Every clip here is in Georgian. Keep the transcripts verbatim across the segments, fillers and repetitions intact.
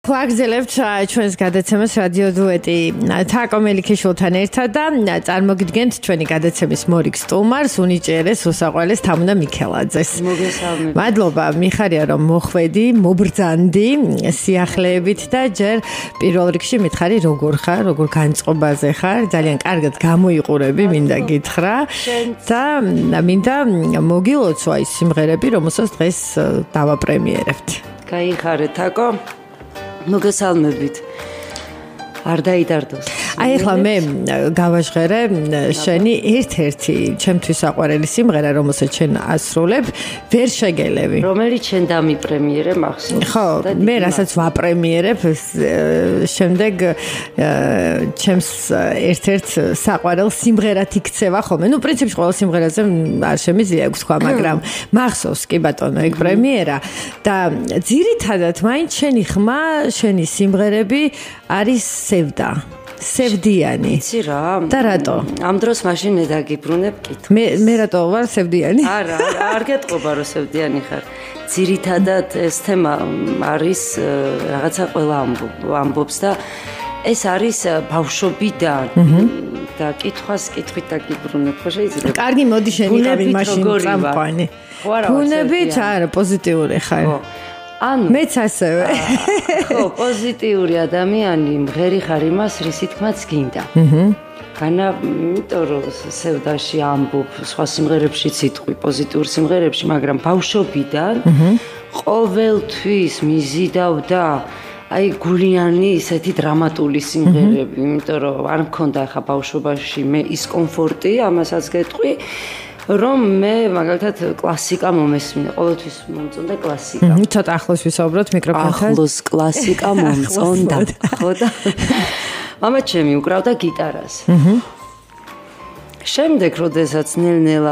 გვაგზელებთ ჩვენს გადაცემას რადიო დუეტი თაკო მელიქიშვილთან ერთად და წარმოგიდგენთ ჩვენი გადაცემის მორიგ სტუმარს უნიჭიერეს უსაყვარლეს თამუნა მიქელაძეს. მოგესალმებით. მადლობა, მიხარია რომ მოხვედი, მობრძანდი სიახლეებით და ჯერ პირველ რიგში მითხარი როგორ ხარ, როგორ განწყობაზე ხარ, ძალიან კარგად გამოიყურები, მინდა გითხრა და მინდა მოგილოცვა ის სიმღერები, რომელსაც დღეს დავაპრემიერებთ. გაიხარე თაკო. მოგესალმებით. არ დაიდარდოს. აი ახლა მე გავაჟღერე შენი ერთ-ერთი ჩემთვის საყვარელი სიმღერა, რომელსაც შენ ასრულებ, ვერ შეგელევი. რომელიც შენ დამიპრემიერე მახსოვს. ხო, მე რასაც ვაპრემიერებ, შემდეგ ჩემს ერთ-ერთ საყვარელ სიმღერად იქცევა ხოლმე. ნუ პრინციპში ყველა სიმღერაზე არ შემიძლია აქვს თქვა, მაგრამ მახსოვს კი ბატონო, ეგ პრემიერა და ძირითადად მაინც შენი ხმა, შენი სიმღერები არის სევდა. სევდიანი. იცი რა? და რატო? ამ დროს მაშინ მე დაგიბრუნებ კითხვა. მე მე რატო ვარ სევდიანი? არა, არ გეტყობა რომ სევდიანი ხარ. ძირითადად ეს თემა არის რაღაცა ყველა ამბობს და ეს არის ბავშვობიდან და კითხვას კითხვით დაგიბრუნებ, ხო შეიძლება? კარგი, მოდი შენიყავი მაშინ წამყვანი. ბუნებით არა, პოზიტიური ხარ. ხო. ანუ მეც ასევე. ხო, პოზიტიური ადამიანი მღერი ხარ იმას, რის თქმაც გინდა. აჰა. განა, იმიტომ რომ სევდაში ამბობ, სხვა სიმღერებშიც იტყვი, პოზიტიურ სიმღერებში, მაგრამ ბავშვობიდან ყოველთვის მიზიდავდა აი გულიანი ისეთი დრამატული სიმღერები, იმიტომ რომ არ მქონდა ხა ბავშვობაში მე ის კომფორტი, ამასაც გეტყვი. რომ მე მაგალითად კლასიკა მომესმინე, ყოველთვის მომწონდა კლასიკა. ცოტა ახლოს ვისაუბროთ მიკროფონთან. ახლოს კლასიკა მომწონდა, ხო და მამა ჩემი უკრავდა გიტარას. აჰა. შემდეგ, როდესაც ნელ-ნელა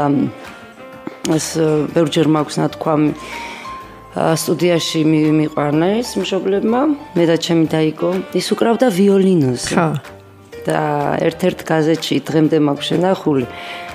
ეს ბევრჯერ მაქვს ნათქვამი სტუდიაში მიყვარნა ეს მშობლებმა, მე და ჩემი დაიკო, ის უკრავდა ვიოლინოზე. ხო. და ერთ-ერთ გაზეთში დღემდე მაქვს შენახული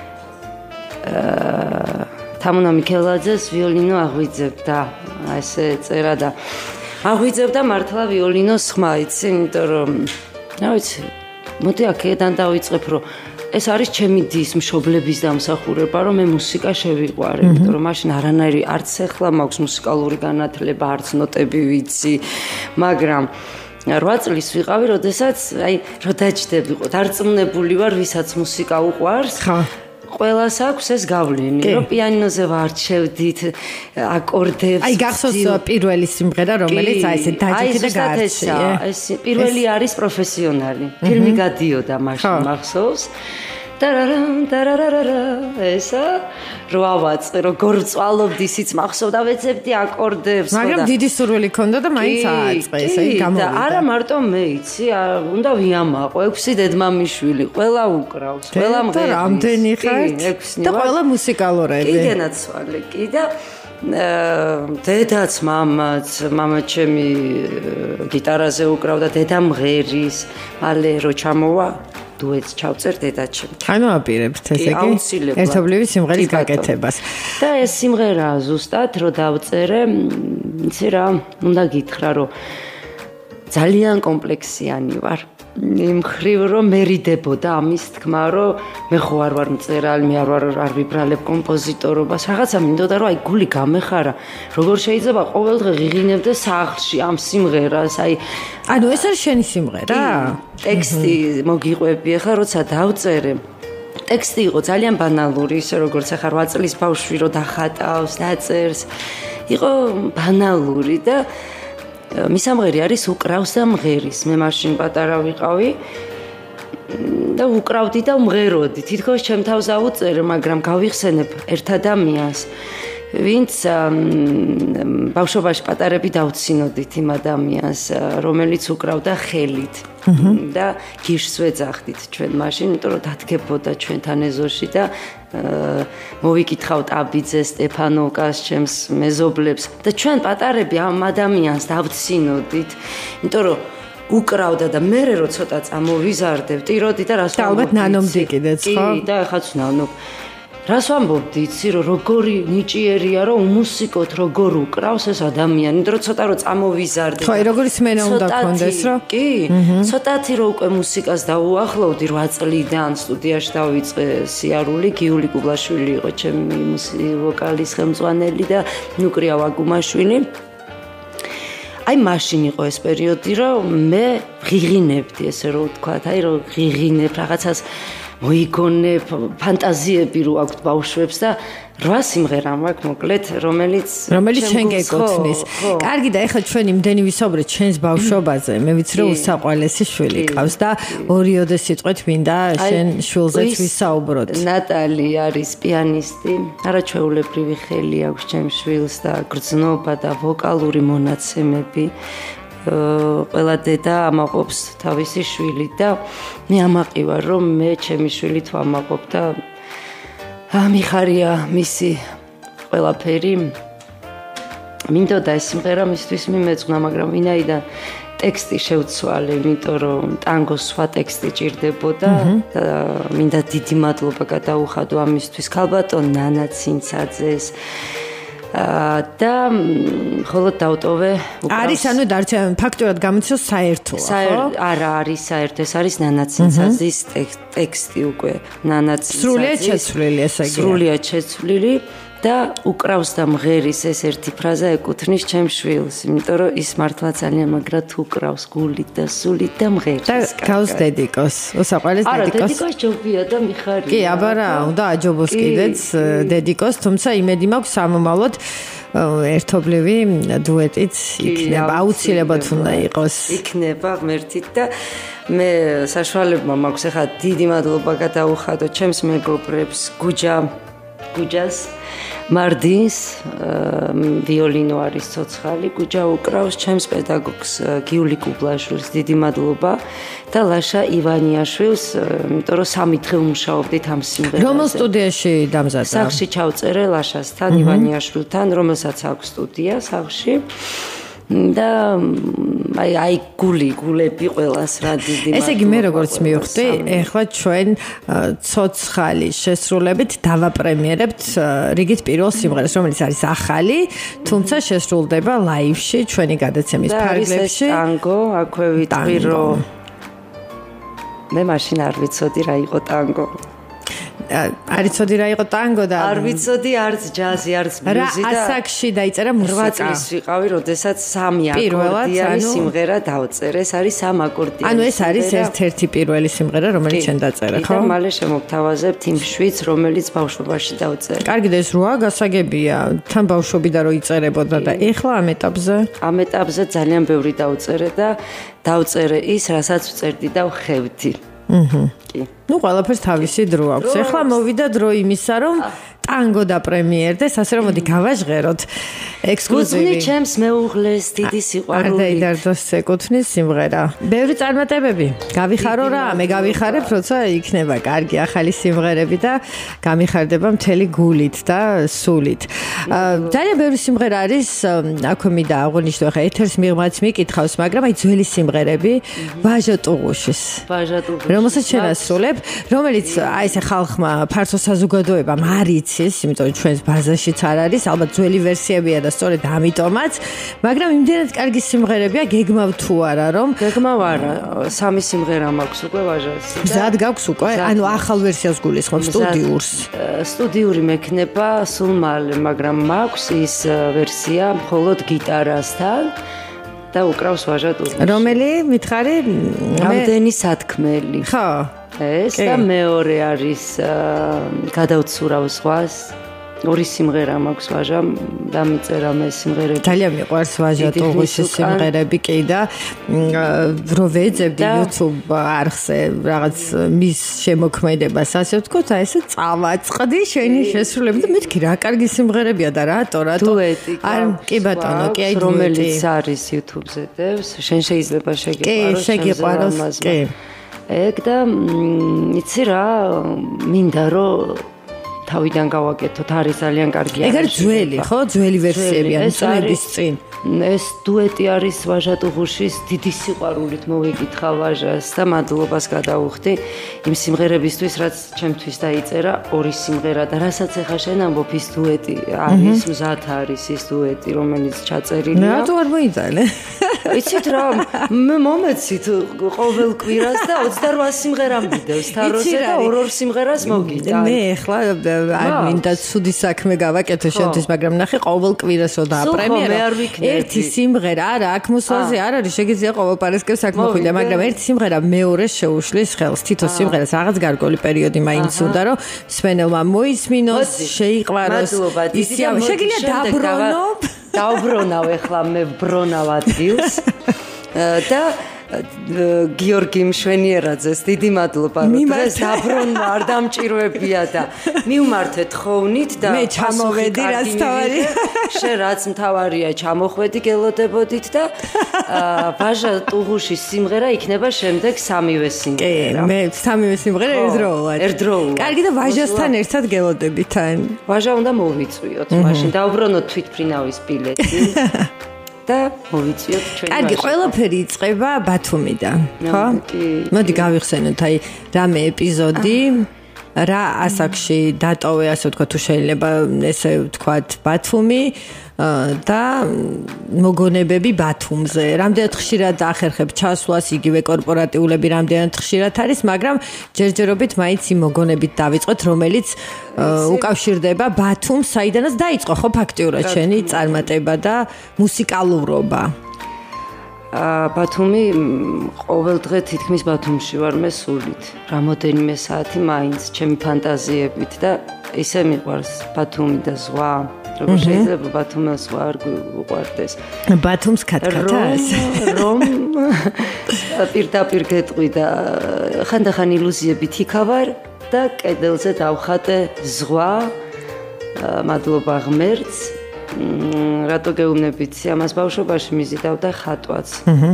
თამუნა მიქელაძეს ვიოლინო აღვიძებდა, ესე წერა და აღვიძებდა მართლა ვიოლინოს ხმა, იცი, იმიტომ რომ რა ვიცი, მოდი აქედან დავიწყებ, რომ ეს არის ჩემი დის მშობლების დამსახურება, რომ მე მუსიკა შევიყვარე, იმიტომ რომ მაშინ არანაირი არც ახლა მაქვს მუსიკალური განათლება, არც ნოტები ვიცი, მაგრამ რვა წლის ვიყავი, როდესაც აი რო დაჯდები ყო, დარწმუნებული ვარ, ვისაც მუსიკა უყვარს. ხო. ყველას აქვს ეს გავლენი, რომ პიანინოზე ვარჩევდით აკორდებს. აი გახსოვს პირველი სიმღერა, რომელიც აი ესე დაჯდე და გაარჩიე. ეს პირველი არის პროფესიონალი. ფილმი გადიოდა მაშინ მახსოვს. ტარარამ ტარარარა ესა რვავაც როგორ წვალობდი ისიც მახსოვდა ვეცებდი აკორდებს. მაგრამ დიდი სურვილი ქონდა და მაინც ააწყეს, აი გამოვიდა. და არა მარტო მე იცი, უნდა ვიამაყო, ექვსი დედმამიშვილი, ყველა უკრავს, ყველა მღერის. და რამდენი ხართ? და ყველა მუსიკალურები. კიდენაც ვარ კი და დედაც მამაც, მამა ჩემი გიტარაზე უკრავდა, დედა მღერის, მალე რო ჩამოვა დუეტს ჩავწერ დედაჩემთან. ანუ აპირებთ ესე იგი ერთობლივი სიმღერის გაკეთებას. და ეს სიმღერა ზუსტად რო დავწერე, იცი რა, უნდა გითხრა რომ ძალიან კომპლექსიანი ვარ. იმ ხრივ რომ მერიდებოდა ამის თქმა, რომ მე ხო არ ვარ მწერალი, მე არ ვარ არ ვიბრალებ კომპოზიტორობას, რაღაცა მინდოდა რომ აი გული გამეხარა, როგორ შეიძლება ყოველდღე ღიღინებდე სახლში ამ სიმღერას, აი ანუ ეს არის შენი სიმღერა? ტექსტი მოგიყვები, ახლა როცა დავწერე ტექსტი იყო ძალიან ბანალური, ისე როგორც ახლა რვა წლის ბავშვი რო დახატავს, დაწერს, იყო ბანალური და მისამღერი არის უკრავს და მღერის. მე მაშინ პატარა ვიყავი და უკრავდი და მღეროდი. თითქოს ჩემ თავს ავუწერე, მაგრამ გავიხსენებ ერთ ადამიანს, ვინც ბავშვობაში პატარები დავცინოდით იმ ადამიანს, რომელიც უკრავდა ხელით. და გიშს ვეძახდით ჩვენ მაშინ, იმიტომ რომ დადგებოდა ჩვენთან ეზოში და მოვიკითხავთ აბიძეს, სტეფანოვკას, ჩემს მეზობლებს და ჩვენ პატარები ამ ადამიანს დავცინოდით, იმიტომ რომ უკრავდა და მე რო ცოტა წამოვიზარდე, ვტიროდი და რას ალბათ ნანომდი კიდეც, ხო? კი, და ახაც ნანო. რას ვამბობდი, იცი რომ როგორი ნიჭიერია რომ უმუსიკოთ როგორ უკრავს ეს ადამიანი, იმიტომ რომ ცოტა რომ წამოვიზარდე. ხო, როგორი სმენა უნდა გქონდეს, რო? კი, ცოტათი რომ უკვე მუსიკას დაუახლოვდი რვა წლიდან სტუდიაში დავიწყე სიარული, გიული კუბლაშვილი იყო ჩემი ვოკალის ხელმძღვანელი და ნუკრია ვაგუმაშვილი. აი მაშინ იყო ეს პერიოდი, რომ მე ღიღინებდი, ესე რომ ვთქვათ, აი რომ ღიღინებ რაღაცას მოიგონებ, ფანტაზიები რო აქვთ ბავშვებს და რვა სიმღერა მაქვს მოკლედ, რომელიც რომელიც შენ გეკუთვნის. კარგი და ეხლა ჩვენ იმდენი ვისაუბრეთ ჩვენს ბავშვობაზე. მე ვიცი რომ უსაყვარლესი შვილი ყავს და ორიოდე სიტყვით მინდა შენ შვილზეც ვისაუბროთ. ნატალი არის პიანისტი, არაჩვეულებრივი ხელი აქვს ჩემს შვილს და გრძნობა და ვოკალური მონაცემები. ყველა დედა ამაყობს თავისი შვილით და მე ამაყივარ რომ მე ჩემი შვილით ვამაყობ და მიხარია მისი ყველაფერი. მინდოდა ეს სიმღერა მისთვის მიმეწვნა, მაგრამ ვინაიდან ტექსტი შევცვალე, იმიტომ რომ ტანგოს სხვა ტექსტი ჭირდებოდა და მინდა დიდი მადლობა გადაუხადო ამისთვის ქალბატონ ნანა ცინცაძეს. და ხოლოდ დავტოვე არის ანუ დარჩა ფაქტურად გამიცოს საერთოა ხო? არა არის საერთო, ეს არის ნანა ცინცაძის ტექსტი უკვე ნანა ცინცაძის სრულიად შეცვლილი ესე იგი სრულიად შეცვლილი და უკრავს და მღერის ეს ერთი ფრაზა ეკუთვნის ჩემს შვილს, იმიტომ რომ ის მართლა ძალიან მაგრად უკრავს გულით და სულით და მღერის. და გავს დედიკოს, უსაყვარლეს დედიკოს. არა, დედიკოს ჯობია და მიხარია. კი, აბა რა, უნდა აჯობოს კიდეც დედიკოს, თუმცა იმედი მაქვს სამომავლოდ ერთობლივი დუეტიც იქნება, აუცილებლად უნდა იყოს. იქნება ღმერთით და მე საშუალება მაქვს ახლა დიდი მადლობა გადაუხადო ჩემს მეგობრებს გუჯა გუჯას მარდინს ვიოლინო არის ცოცხალი, გუჯა უკრავს ჩემს პედაგოგს გიული კუბლაშვილს დიდი მადლობა და ლაშა ივანიაშვილს, იმიტომ რომ სამი დღე ვმუშაობდით ამ სიმღერაზე. რომელ სტუდიაში დამზადდა? სახლში ჩავწერე ლაშასთან, ივანიაშვილთან, რომელსაც აქვს სტუდია სახლში. და აი აი გული გულები ყველას რა დიდი მადლობა. ესე იგი მე როგორც მივხვდი, ეხლა ჩვენ ცოცხალი შესრულებით დავაპრემიერებთ რიგით პირველ სიმღერას, რომელიც არის ახალი, თუმცა შესრულდება ლაივში ჩვენი გადაცემის ფარგლებში. ეს ტანგო, აქვე ვიტყვი რომ მე მაშინ არ ვიცოდი რა იყო ტანგო. არ იცოდი რა იყო ტანგო და არ ვიცოდი არც ჯაზი, არც ბლუზი და რა ასაკში დაიწერა მუსიკა. რვა წლის ვიყავი, როდესაც სამი აკორდიანი სიმღერა დავწერე, ეს არის სამ აკორდიანი. ანუ ეს არის ერთ-ერთი პირველი სიმღერა, რომელიც შენ დაწერა, ხო? და მალე შემოგთავაზებთ იმ შვიდს, რომელიც ბავშვობაში დავწერე. კარგი და ეს როა გასაგებია, თან ბავშვობიდან რო იწერებოდა და ეხლა ამ ეტაპზე? ამ ეტაპზე ძალიან ბევრი დავწერე და დავწერე ის, რასაც ვწერდი და ვხევდი. აჰა. კი. ნუ ყველაფერს თავისი დრო აქვს. ეხლა მოვიდა დრო იმისა, რომ ტანგო დაპრემიერდეს, ასე რომ მოდი გავაჟღეროთ ექსკლუზივი. გუძვნი ჩემს მეუღლეს დიდი სიყვარული. არ დაიდარდოს ეკუთვნის სიმღერა. ბევრი წარმატებები. გავიხარო რა, მე გავიხარებ, როცა იქნება კარგი ახალი სიმღერები და გამიხარდება მთელი გულით და სულით. ძალიან ბევრი სიმღერა არის, აქვე მინდა აღვნიშნო, ხა ეთერს მიღმაც მიკითხავს, მაგრამ აი ძველი სიმღერები, ვაჟა ტუღუშის. ვაჟა ტუღუშის. რომელსაც შენასრულებ, რომელიც აი ესე ხალხმა ფართო საზოგადოებამ არ იცის, იმიტომ რომ ჩვენს ბაზაშიც არ არის, ალბათ ძველი ვერსიებია და სწორედ ამიტომაც, მაგრამ იმდენად კარგი სიმღერებია, გეგმავ თუ არა, რომ გეგმავ არა, სამი სიმღერა მაქვს უკვე ვაჟას. მზად გაქვს უკვე? ანუ ახალ ვერსიას გულისხმობ სტუდიურს. სტუდიური მექნება სულ მალე, მაგრამ მაქვს ის ვერსია მხოლოდ გიტარასთან. და უკრავს ვაჟა ტუღუში. რომელი მითხარი? რამდენი სათქმელი. ხო. ეს და მეორე არის გადავცურავ ზღვას. ორი სიმღერა მაქვს ვაჟამ, დამიწერა მე სიმღერები. ძალიან მიყვარს ვაჟა ტუღუშის სიმღერები კი და რო ვეძებდი YouTube არხზე რაღაც მის შემოქმედებას, ასე ვთქვათ, აი ესე წავაწყდი შენი შესრულები და მეთქი რა კარგი სიმღერებია და რატო რატო დუეტი. არ კი ბატონო, კი აი რომელიც არის YouTube-ზე დევს, შენ შეიძლება შეგიყვაროს. კი, შეგიყვაროს, კი. ეგ და იცი რა, მინდა რომ თავიდან გავაკეთოთ, არის ძალიან კარგი. ეგ არის ძველი, ხო? ძველი ვერსიები, ანუ წლების წინ. ეს დუეტი არის ვაჟა ტუღუშის დიდი სიყვარულით მოვიკითხა ვაჟას და მადლობას გადაუხდი იმ სიმღერებისთვის, რაც ჩემთვის დაიწერა ორი სიმღერა და რასაც ახლა შენ ამბობ ის დუეტი არის, მზად არის ის დუეტი, რომელიც ჩაწერილია. რატო არ მოიძალე? იცით რა, მე მომეცით ყოველ კვირას და ოცდარვა სიმღერა მიდევს თაროზე და ორ-ორ სიმღერას მოგიდა. მე ახლა არ მინდა ცუდი საქმე გავაკეთო შენთვის, მაგრამ ნახე ყოველ კვირას რო დააპრემიერა. ერთი სიმღერა, არა, აქ მოსვლაზე არ არის, შეგიძლია ყოველ პარასკევს აქ მოხვიდე, მაგრამ ერთი სიმღერა მეორეს შეუშლის ხელს. თითო სიმღერას რაღაც გარკვეული პერიოდი მაინც უნდა რომ მსმენელმა მოისმინოს, შეიყვაროს. ისე შეგიძლია დაბრუნო. დავბრუნავ ახლა მე ბრონავ ადგილს და გიორგი მშვენიერაძეს დიდი მადლობა რომ დღეს დაბრუნვა არ დამჭირვებია და მივმართეთ ხოვნით და მე ჩამოვედი რაც თავარი შენ რაც მთავარია ჩამოხვედი გელოდებოდით და ვაჟა ტუღუშის სიმღერა იქნება შემდეგ სამივე სიმღერა. კი, მე სამივე სიმღერა ერთდროულად. ერთდროულად. კარგი და ვაჟასთან ერთად გელოდებით ან ვაჟა უნდა მოვიწვიოთ მაშინ დავბრუნოთ თვითფრინავის ბილეთი. და მოვიწვიოთ ჩვენი კარგი, ყველაფერი იწყება ბათუმიდან, ხო? მოდი გავიხსენოთ აი რამე ეპიზოდი, რა ასაკში დატოვე, ასე ვთქვა, თუ შეიძლება ესე ვთქვათ, ბათუმი და მოგონებები ბათუმზე. რამდენად ხშირად ახერხებ ჩასვლას, იგივე კორპორატიულები რამდენად ხშირად არის, მაგრამ ჯერჯერობით მაინც იმ მოგონებით დავიწყოთ, რომელიც უკავშირდება ბათუმს, საიდანაც დაიწყო ხო ფაქტიურად შენი წარმატება და მუსიკალურობა. ბათუმი ყოველ დღე თითქმის ბათუმში ვარ მე სულით. რამოდენიმე საათი მაინც ჩემი ფანტაზიებით და ისე მიყვარს ბათუმი და ზღვა. როგორ შეიძლება ბათუმს ვარ უყვარდეს. ბათუმს ქათქათას რომ პირდაპირ გეტყვი და ხანდახან ილუზიებით იქავარ და კედელზე დავხატე ზღვა. მადლობა ღმერთს. რატო გეუბნებით ამას ბავშვობაში მიზიდავდა ხატვაც.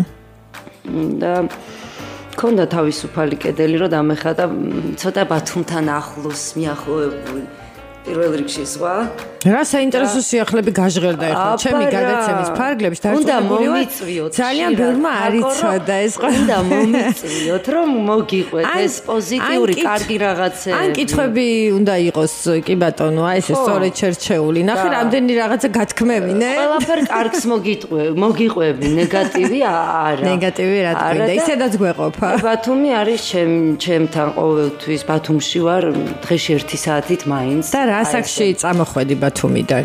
და ქონდა თავისუფალი კედელი რომ დამეხატა ცოტა ბათუმთან ახლოს მიახლოებული. პირველ რიგში ზღვა. რა საინტერესო სიახლეები გაჟღერდა ახლა ჩემი გადაცემის ფარგლებში დარწმუნებული ვარ ძალიან ბევრმა არ იცოდა ეს ყველა. უნდა მომიწვიოთ რომ მოგიყვეთ ეს პოზიტიური კარგი რაღაცები. ან კითხვები უნდა იყოს კი ბატონო, აი ეს სწორედ შერჩეული. ნახე რამდენი რაღაცა გათქმევინე. ყველაფერ კარგს მოგიტყვე, მოგიყვები, ნეგატივი არა. ნეგატივი რა თქვი და ისედაც გვეყოფა. ბათუმი არის ჩემ ჩემთან ყოველთვის ბათუმში ვარ დღეში ერთი საათით მაინც. და რა ასაკში წამოხვედი ბათუმიდან?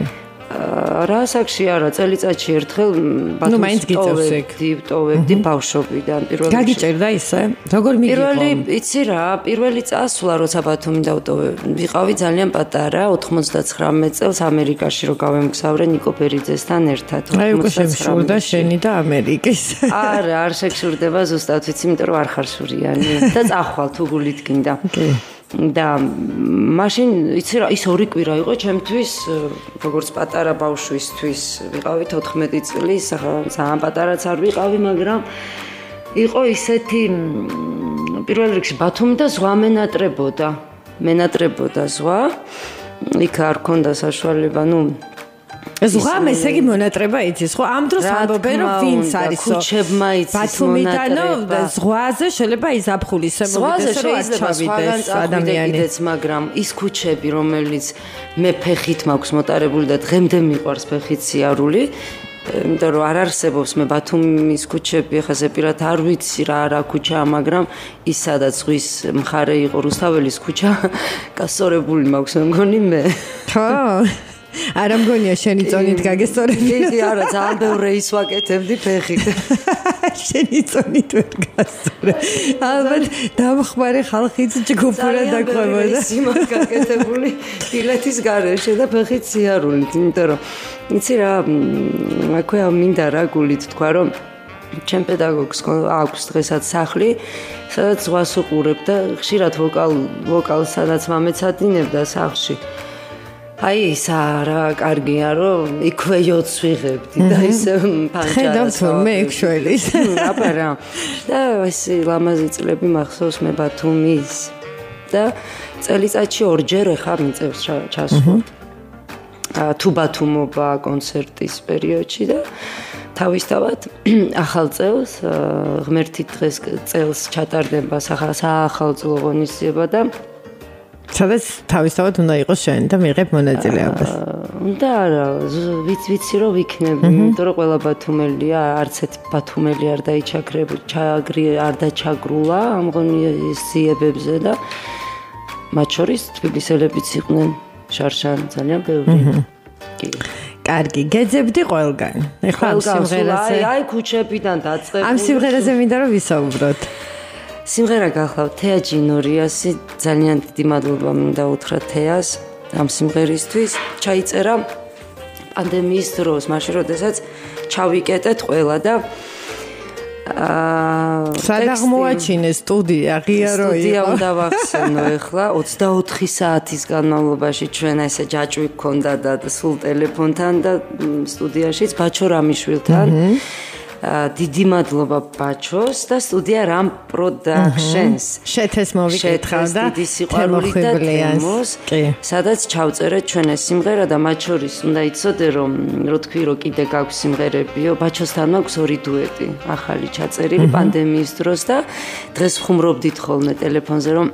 რა ასაკში არა, წელიწადში ერთხელ ბათუმს ტოვებდი, ტოვებდი ბავშვობიდან პირველი. გაგიჭერდა ისე? როგორ მიგიყო? პირველი, იცი რა, პირველი წასვლა როცა ბათუმი დავტოვე, ვიყავი ძალიან პატარა, ოცდათხმეტ წელს ამერიკაში რო გავემგზავრე ნიკო ბერიძესთან ერთად. აი უკვე შემშურდა შენი და ამერიკის. არა, არ შეგშურდება ზუსტად, ვიცი, იმიტომ რომ არ ხარ შურიანი და წახვალ თუ გულით გინდა. და მაშინ იცი რა ის ორი კვირა იყო ჩემთვის როგორც პატარა ბავშვისთვის ვიყავით ოთხმეტი წლის ძალიან პატარაც არ ვიყავი მაგრამ იყო ისეთი პირველ რიგში ბათუმი და ზღვა მენატრებოდა მენატრებოდა ზღვა იქ არ ქონდა საშუალება ნუ ზღვა ესე იგი მონატრება იცის ხო ამ დროს ამბობენ რომ ვინც არისო ქუჩებმა იცის მონატრება ზღვაზე შეიძლება ის აფხულის ზღვაზე შეიძლება ადამიანიც მაგრამ ის ქუჩები რომელიც მე ფეხით მაქვს მოტარებული და დღემდე მიყვარს ფეხით სიარული იმიტომ რომ არ არსებობს მე ბათუმის ქუჩები ახლა ზეპირად არ ვიცი რა რა ქუჩაა მაგრამ ის სადაც ზღვის მხარე იყო რუსთაველის ქუჩა გასწორებული მაქვს მე მგონი მე ხო არა მგონია შენი წონით გაგესწორებდი. კი, არა, ძალიან ბევრ რეის ვაკეთებდი ფეხით. შენი წონით ვერ გასწორე. ალბათ დამხმარე ხალხიც ჯგუფურად დაგვებოდა. რეისი მაგ გაკეთებული ბილეთის გარეშე და ფეხით სიარულით, იმიტომ რომ იცი რა, აქვე მინდა რა გულით თქვა რომ ჩემ პედაგოგს აქვს დღესაც სახლი, სადაც ზღვას უყურებ და ხშირად ვოკალ ვოკალს სადაც მამეცადინებდა სახლში. აი ის რა კარგია რომ იქვე იოც ვიღებდი და ისე პანჭარა. ხედავთ მე ექშველის. აბარა. და ეს ლამაზი წლები მახსოვს მე ბათუმის და წელიწადში ორჯერ ეხა მიწევს ჩასვლა. თუბათუმობა კონცერტის პერიოდში და თავისთავად ახალ წელს ღმერთი დღეს წელს ჩატარდება საახალწლო ღონისძიება და სადაც თავისთავად უნდა იყოს შენ და მიიღებ მონაწილეობას. უნდა არა, ვიცი ვიცი რომ ვიქნები, იმიტომ რომ ყველა ბათუმელია, არც ერთ ბათუმელი არ დაიჩაგრება, ჩაგრი არ დაჩაგრულა ამ ღონისძიებებზე და მათ შორის თბილისელებიც იყვნენ შარშან ძალიან ბევრი. კი. კარგი, გეძებდი ყველგან. ეხლა ამ სიმღერაზე. აი, აი ქუჩებიდან დაწყებული. ამ სიმღერაზე მინდა რომ ვისაუბროთ. სიმღერა გახლავთ თეა ჯინორიასი, ძალიან დიდი მადლობა მინდა უთხრა თეას ამ სიმღერისთვის. ჩაიწერა პანდემიის დროს, მაშინ როდესაც ჩავიკეტეთ ყველა და აა სად აღმოაჩინე სტუდია, ღია რო იყო. სტუდია უნდა ვახსენო ეხლა ოცდაოთხი საათის განმავლობაში ჩვენ ესე ჯაჭვი გქონდა და სულ ტელეფონთან და სტუდიაშიც ბაჩო რამიშვილთან. დიდი მადლობა ბაჩოს და სტუდია რამ პროდაქშენს შეთეს მოვიკითხავ და დიდი სიყვარული და თემოს სადაც ჩავწერეთ ჩვენ ეს სიმღერა და მათ შორის უნდა იცოდე რომ რო თქვი რომ კიდე გაქვს სიმღერებიო ბაჩოსთან მაქვს ორი დუეტი ახალი ჩაწერილი პანდემიის დროს და დღეს ხუმრობდით ხოლმე ტელეფონზე რომ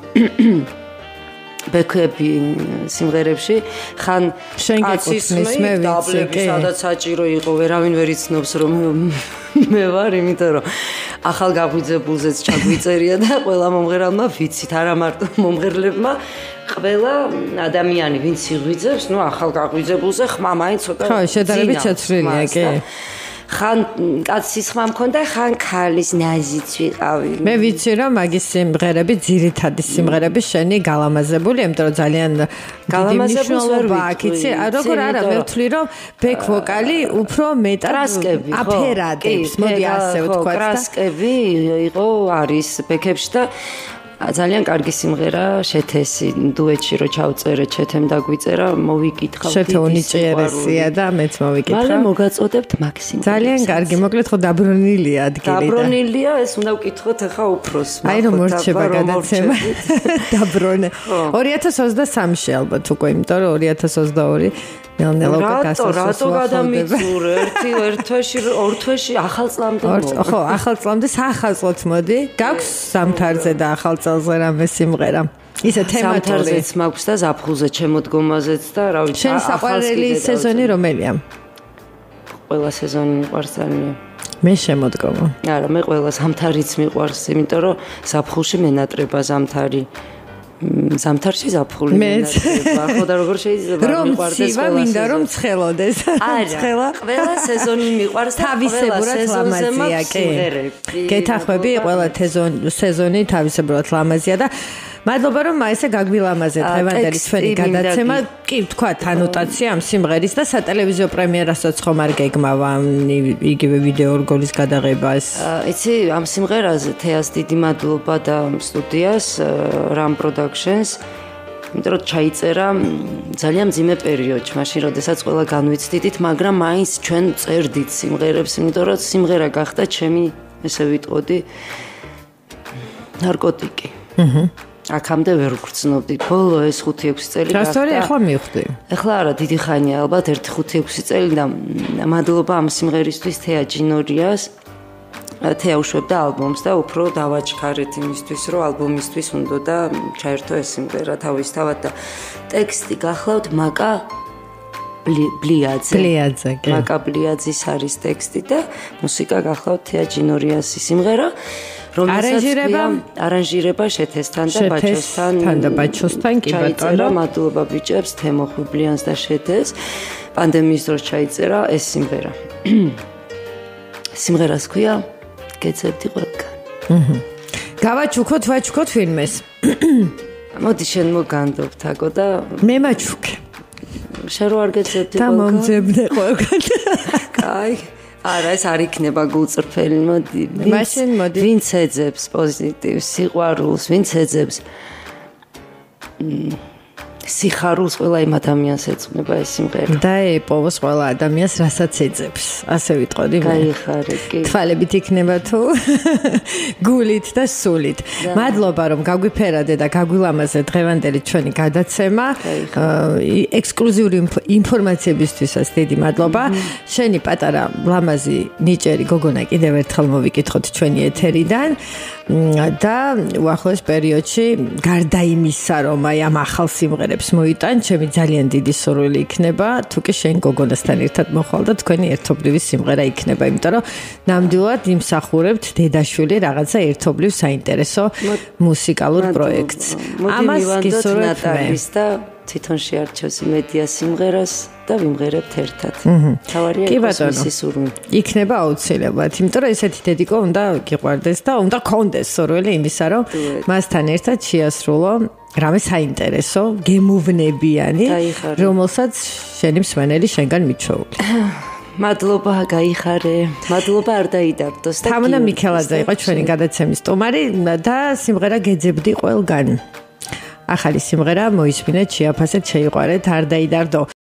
ბექები სიმღერებში ხან კაცის მე ვიცი სადაც საჭირო იყო ვერავინ ვერ იცნობს რომ მე ვარ იმიტომ რომ ახალ გაგვიძებულზეც ჩაგვიწერია და ყველა მომღერალმა ვიცით არა მარტო მომღერლებმა ყველა ადამიანი ვინც იღვიძებს ნუ ახალ გაგვიძებულზე ხმა მაინც ცოტა ხო შედარებით შეცვლილია კი ხან კაცის ხმა მქონდა ხან ქალის ნაზიც ვიყავი მე ვიცი რომ მაგის სიმღერები ძირითადი სიმღერები შენი გალამაზებული იმიტომ რომ ძალიან დიდი მნიშვნელობა აქვს იცი როგორ არა მე ვთვლი რომ ბექ ვოკალი უფრო მეტად აფერადებს მოდი ასე ვთქვა და კრასკები იყო არის ბექებში და ძალიან კარგი სიმღერა შეთესი დუეტში რო ჩავწერე ჩეთემ დაგვიწერა მოვიკითხავ შეთე უნიჭიერესია და მეც მოვიკითხავ მალე მოგაწოდებთ მაქსიმუმ ძალიან კარგი მოკლედ ხო დაბრუნილია ადგილი და დაბრუნილია ეს უნდა ვკითხოთ ახლა უფროს აი რომ მორჩება გადაცემა დაბრუნე ორი ათას ოცდასამში ალბათ უკვე იმიტომ რომ ორი ათას ოცდაორი ნელ-ნელა გასასვლელს რატო გადამიწურე ერთი ერთ თვეში ორ თვეში ახალ წლამდე ხო ახალ წლამდე საახალწლოდ მოდი გაქვს ზამთარზე და ახალ წელზე რამე სიმღერა ისე თემატური ზამთარზეც მაქვს და ზაფხულზე ჩემოდგომაზეც და რა ვიცი შენ საყვარელი სეზონი რომელია ყველა სეზონი მიყვარს ძალიან მე შემოდგომა არა მე ყველა ზამთარიც მიყვარს იმიტომ რომ ზაფხულში მენატრება ზამთარი ზამთარში ზაფხული მენატრება ხო და როგორ შეიძლება მიყვარდეს ყველა მინდა რომ ცხელოდეს ცხელა ყველა სეზონი მიყვარს თავისებურად ლამაზია კი გეთახვები ყველა სეზონი თავისებურად ლამაზია და მადლობა რომ ესე გაგვილამაზე დღევანდელი ჩვენი გადაცემა კი ვთქვათ ანოტაცია ამ სიმღერის და სატელევიზიო პრემიერასაც ხომ არ გეგმავა იგივე ვიდეო რგოლის გადაღებას იცი ამ სიმღერაზე თეას დიდი მადლობა და სტუდიას რამ პროდაქშენს იმიტომ რომ ჩაიწერა ძალიან მძიმე პერიოდში მაშინ როდესაც ყველა განვიცდით მაგრამ მაინც ჩვენ წერდით სიმღერებს იმიტომ რომ სიმღერა გახდა ჩემი ესე ვიტყოდი ნარკოტიკი აჰა აქამდე ვერ ვგრძნობდი. ბოლო ეს ხუთი ექვსი წელი გახდა. რასწორი ახლა მივხვდი. ახლა არა, დიდი ხანია ალბათ ერთი ხუთი ექვსი წელი და მადლობა ამ სიმღერისთვის თეა ჯინორიას. თეა უშვებდა ალბომს და უფრო დავაჩქარეთ იმისთვის, რომ ალბომისთვის უნდა და ჩაერთო ეს სიმღერა თავისთავად და ტექსტი გახლავთ მაკა ბლიაძე. ბლიაძე, კი. მაკა ბლიაძის არის ტექსტი და მუსიკა გახლავთ თეა ჯინორიასის სიმღერა. არანჟირება არანჟირება შეთესთან და ბაჩოსთან და ბაჩოსთან კი ბატონო მადლობა ბიჭებს თემო ხუბლიანს და შეთეს პანდემიის დროს ჩაიწერა ეს სიმღერა სიმღერას ქვია გეცებდი ყველგან აჰა გავაჩუქოთ ვაჩუქოთ ფილმეს მოდი შენ მოგანდობ თაკო და მე მაჩუქე შენ რო არ გეცებდი ყველგან და მომძებნე ყველგან კაი არა ეს არ იქნება გულწრფელი მოდი მაშინ მოდი ვინც ეძებს პოზიტივს სიყვარულს ვინც ეძებს სიხარულს ყველა იმ ადამიანს ეძღვნება ეს სიმღერა. და ეპოვოს ყველა ადამიანს, რასაც ეძებს. ასე ვიტყოდი მე. გაიხარე, კი. თვალებით იქნება თუ გულით და სულით. მადლობა რომ გაგვიფერადე და გაგვილამაზე დღევანდელი ჩვენი გადაცემა. ექსკლუზიური ინფორმაციებისთვისაც დიდი მადლობა. შენი პატარა ლამაზი ნიჭერი გოგონა კიდევ ერთხელ მოვიკითხოთ ჩვენი ეთერიდან. და უახლოეს პერიოდში გარდა იმისა რომ აი ამ ახალ სიმღერებს მოიტან, ჩემი ძალიან დიდი სურვილი იქნება თუ კი შენ გოგონასთან ერთად მოხვალ და თქვენი ერთობლივი სიმღერა იქნება, იმიტომ რომ ნამდვილად იმსახურებთ დედაშვილი რაღაცა ერთობლივ საინტერესო მუსიკალურ პროექტს. ამას გისურვებ და თვითონ შეარჩევს მედია სიმღერას და ვიმღერებთ ერთად. თავარია იყოს მისი სურვილი. იქნება აუცილებლად, იმიტომ რომ ესეთი დედიკო უნდა გიყვარდეს და უნდა კონდეს სურვილი იმისა, რომ მასთან ერთად შეასრულო რამე საინტერესო, გემოვნებიანი, რომელსაც შენი მსმენელი შენგან მიჩვეული. მადლობა, გაიხარე. მადლობა არ დაიდარდოს და თამნა მიქელაძე იყო ჩვენი გადაცემის სტუმარი და სიმღერა გეძებდი ყველგან. ახალი სიმღერა მოისმინეთ, შეაფასეთ, შეიყვარეთ, არ დაიდარდო.